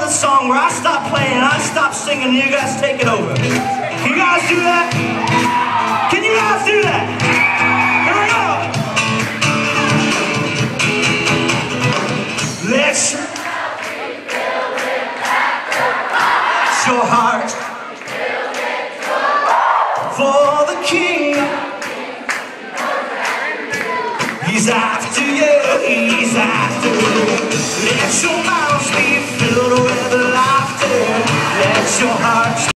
a song where I stop playing and I stop singing and you guys take it over. Can you guys do that? Can you guys do that? Here we go. Let your heart for the King. He's after you, he's after you. Let your mouth be filled with laughter. Let your heart